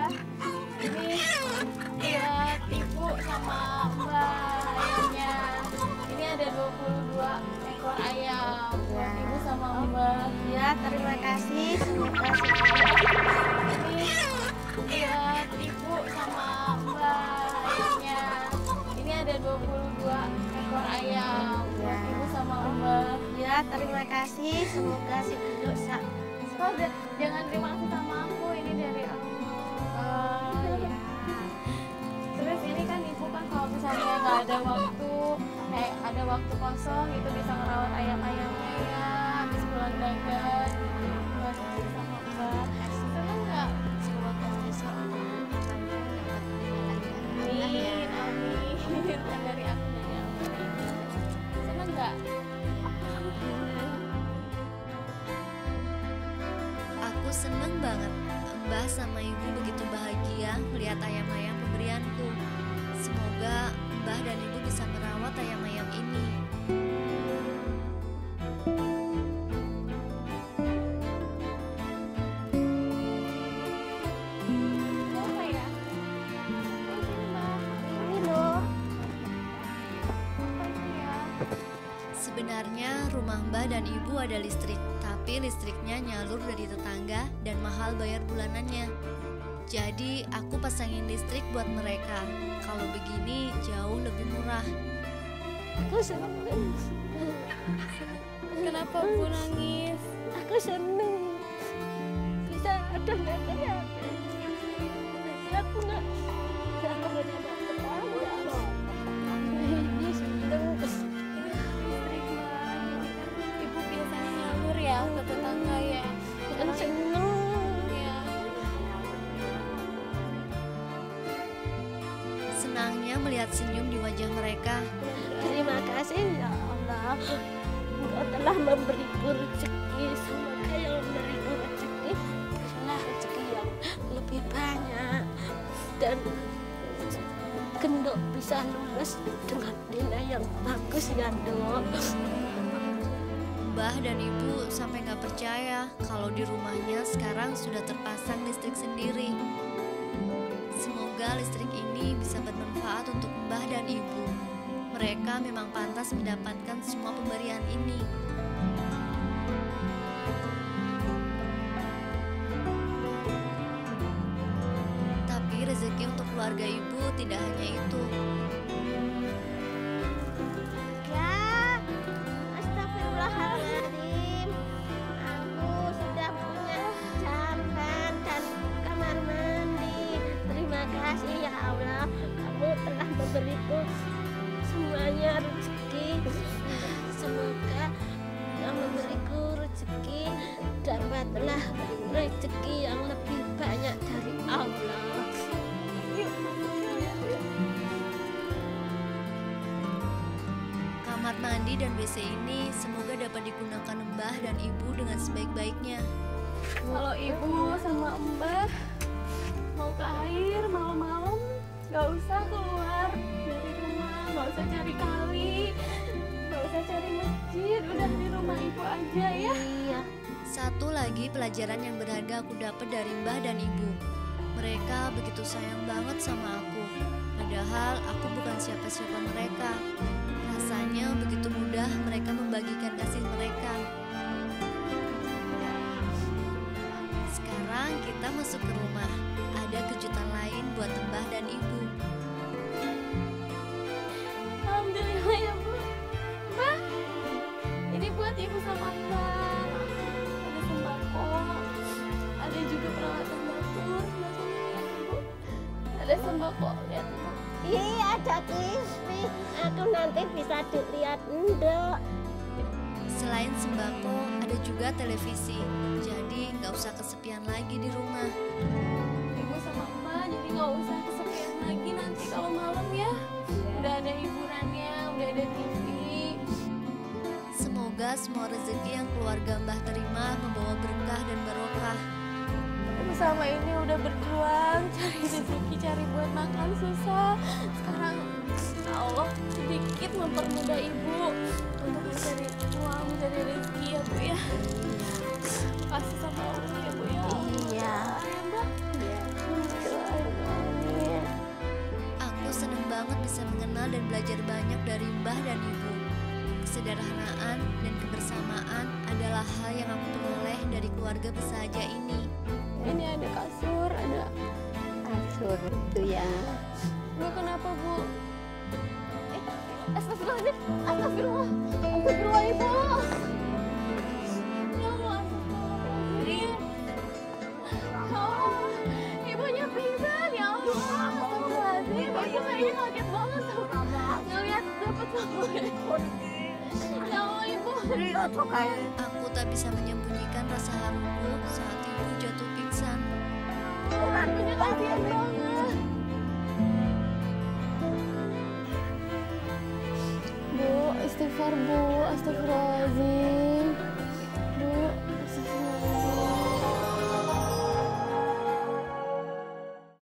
Ini buat ibu sama mbak ayamnya. Ini ada 22 ekor ayam buat ibu sama mbak. Ya, terima kasih. Semoga Ini buat ibu sama mbak ayamnya. Ini ada 22 ekor ayam buat ibu sama mbak. ya, terima kasih. Semoga si Geduk Oh, jangan terima kasih sama aku, ini dari Allah. ya. Terus ini kan ibu kan kalau misalnya nggak ada waktu, ada waktu kosong itu bisa ngerawat ayam-ayamnya ya, habis pulang dagang, buat ibu sama mbak. Seneng nggak? Semoga besok Amin, amin. Kan dari aku dari Allah. Seneng nggak? Aku seneng banget. Mbah sama ibu begitu bahagia melihat ayam-ayam pemberianku. Semoga Mbah dan ibu bisa merawat ayam-ayam ini. Apa ya? Oh, sini mbak. ini loh. Apa itu ya? Sebenarnya rumah Mbah dan ibu ada listrik, tapi listriknya nyalur dari tetangga dan mahal bayar bulanannya. Jadi aku pasangin listrik buat mereka. Kalau begini jauh lebih murah. Aku seneng. Kenapa bu nangis? Aku seneng. Bisa ada mereka ya. Aku nggak punya tahu ya Allah. Ini seneng. Listrik mbak, jadi kan ibu biasanya nyalur ya ke tetangga ya. Kan seneng. Ya. Senangnya melihat senyum di wajah mereka. Terima kasih ya Allah. Engkau telah memberiku rezeki. Semoga yang memberiku rezeki adalah rezeki yang lebih banyak dan Gendok bisa lulus dengan nilai yang bagus ya Dok. Mbah dan ibu sampai nggak percaya kalau di rumahnya sekarang sudah terpasang listrik sendiri. Semoga listrik ini bisa bermanfaat untuk Mbah dan ibu. Mereka memang pantas mendapatkan semua pemberian ini. Tapi rezeki untuk keluarga ibu tidak hanya itu. Ya, astagfirullahaladzim. Aku sudah punya jamban dan kamar mandi. Terima kasih ya Allah. Kamu telah memberiku semuanya rezeki. Semoga yang memberiku rezeki dapatlah rezeki yang lebih banyak dari Allah. Kamar mandi dan WC ini semoga dapat digunakan Mbah dan ibu dengan sebaik-baiknya. Kalau ibu sama mbah mau ke air malam-malam, nggak usah keluar dari rumah, nggak usah cari kali, nggak usah cari masjid, udah di rumah ibu aja ya. Iya. Satu lagi pelajaran yang berharga aku dapat dari Mbah dan ibu. Mereka begitu sayang banget sama aku. Padahal aku bukan siapa-siapa mereka. Rasanya begitu mudah mereka membagikan kasih mereka. Sekarang kita masuk ke rumah. Ada kejutan lain buat Mbah dan ibu. Alhamdulillah ya bu. Mbak, ini buat ibu sama mbak. Ada sembako, ada juga peralatan dapur. Sebelah sini ya ibu. Ada sembako, lihat ibu. Iya, ada TV. Aku nanti bisa dilihat Ndok. Selain sembako, ada juga televisi. Jadi nggak usah kesepian lagi di rumah. Ibu sama mbak, jadi nggak usah kesepian lagi nanti kalau malam ya. Udah ada hiburannya, udah ada TV. Semoga semua rezeki yang keluarga Mbah terima membawa berkah dan barokah. Ibu sama ini udah berjuang cari rezeki, cari buat makan susah. Sekarang Allah sedikit mempermudah ibu untuk mencari uang, mencari rezeki ya bu ya. Kasih sama Allah ya bu ya. Iya. Ya mbak. Iya. bisa mengenal dan belajar banyak dari mbah dan ibu. Kesederhanaan dan kebersamaan adalah hal yang aku peroleh dari keluarga bersahaja ini. Ini ada kasur, ada Kasur itu ya. Bu, kenapa Bu? Astagfirullahaladzim, astagfirullah, astagfirullah Ibu. Ya Allah, astagfirullahaladzim. Oh, ibunya pingsan, ya Allah, astagfirullahaladzim. Ibu kayaknya kaget banget tuh ngeliat dapat sama ya Allah Ibu. Aku tak bisa menyembunyikan rasa haruku saat ibu jatuh pingsan. Ibunya kasihan banget. Bu, istighfar Bu, astagfirullahaladzim.